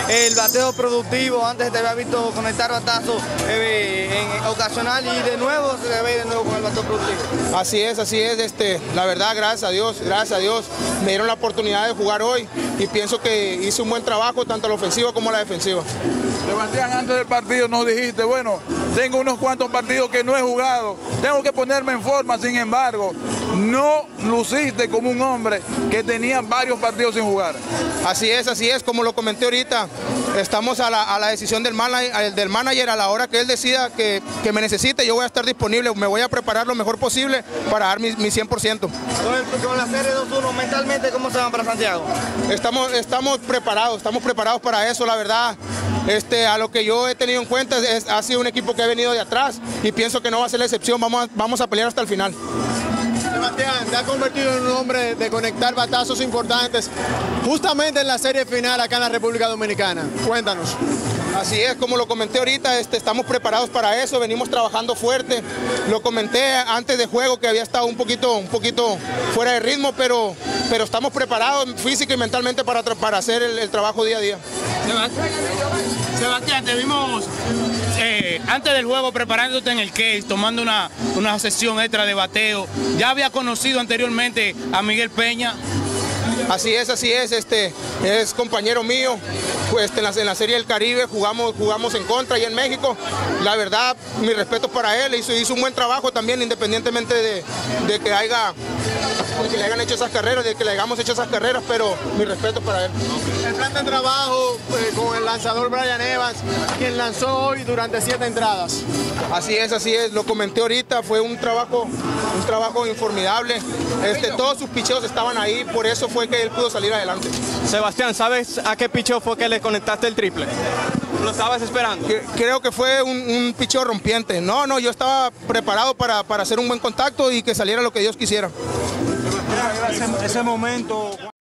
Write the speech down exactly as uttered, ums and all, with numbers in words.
el bateo productivo, antes te había visto conectar batazos eh, en ocasional y de nuevo se te ve de nuevo con el bateo productivo. Así es, así es, este, la verdad, gracias a Dios, gracias a Dios, me dieron la oportunidad de jugar hoy y pienso que hice un buen trabajo tanto a la ofensiva como a la defensiva. Sebastián, antes del partido nos dijiste, bueno, tengo unos cuantos partidos que no he jugado, tengo que ponerme en forma, sin embargo, no luciste como un hombre que tenía varios partidos sin jugar. Así es, así es, como lo comenté ahorita, estamos a la, a la decisión del manager, del manager, a la hora que él decida que, que me necesite, yo voy a estar disponible, me voy a preparar lo mejor posible para dar mi, mi cien por ciento. Con, con la serie dos uno, mentalmente, ¿cómo se van para Santiago? Estamos, estamos preparados, estamos preparados para eso, la verdad. Este, a lo que yo he tenido en cuenta es, ha sido un equipo que ha venido de atrás y pienso que no va a ser la excepción, vamos a, vamos a pelear hasta el final. Sebastián, te has convertido en un hombre de conectar batazos importantes justamente en la serie final acá en la República Dominicana. Cuéntanos. Así es, como lo comenté ahorita, este, estamos preparados para eso, venimos trabajando fuerte. Lo comenté antes de juego que había estado un poquito, un poquito fuera de ritmo, pero, pero estamos preparados física y mentalmente para, para hacer el, el trabajo día a día. Sebastián, Sebastián te vimos eh, antes del juego preparándote en el case, tomando una, una sesión extra de bateo. ¿Ya había conocido anteriormente a Miguel Peña? Así es, así es, este, es compañero mío, pues en la, en la Serie del Caribe jugamos, jugamos en contra y en México. La verdad, mi respeto para él, hizo, hizo un buen trabajo también, independientemente de, de que haya, de que le hayan hecho esas carreras, de que le hayamos hecho esas carreras, pero mi respeto para él. El plan de trabajo eh, con el lanzador Brian Evans, quien lanzó hoy durante siete entradas. Así es, así es, lo comenté ahorita, fue un trabajo, un trabajo informidable. Este, todos sus picheos estaban ahí, por eso fue que él pudo salir adelante. Sebastián, ¿sabes a qué picheo fue que le conectaste el triple? ¿Lo estabas esperando? Creo que fue un, un picheo rompiente. No, no, yo estaba preparado para, para hacer un buen contacto y que saliera lo que Dios quisiera. Ese, ese momento...